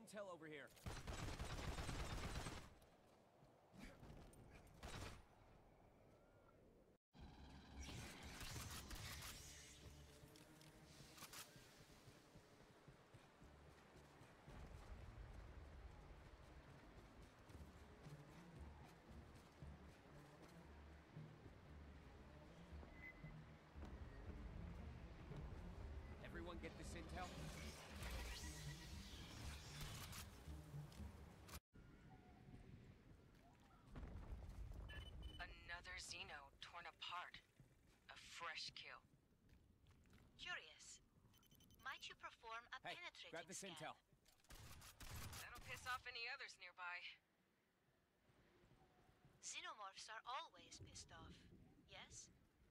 Intel over here. Everyone get this intel? Another Xeno torn apart. A fresh kill. Curious. Might you perform a Hey, penetrating grab this scan? intel. That'll piss off any others nearby. Xenomorphs are always pissed off. Yes?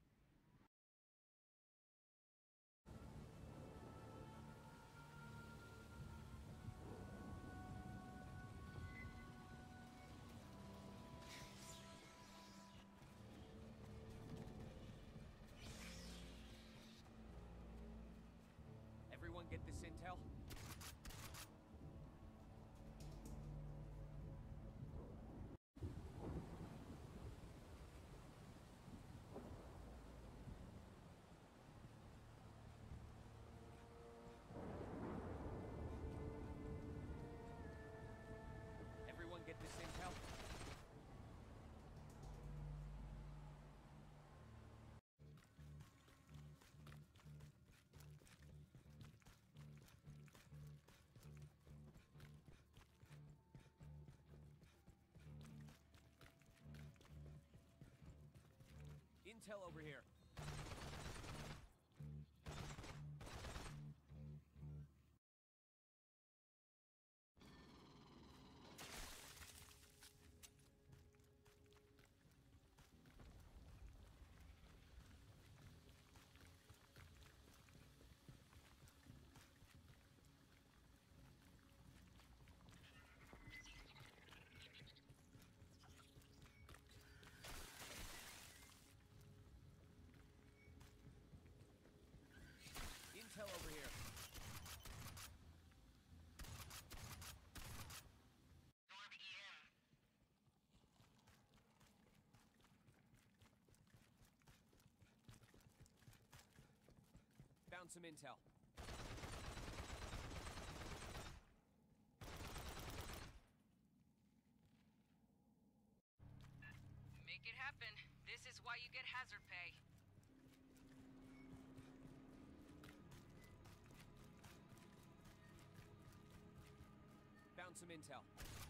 Everyone get this intel? Everyone get this intel? Intel over here. Intel over here. Found some intel. Make it happen. This is why you get hazard pay. Found some intel.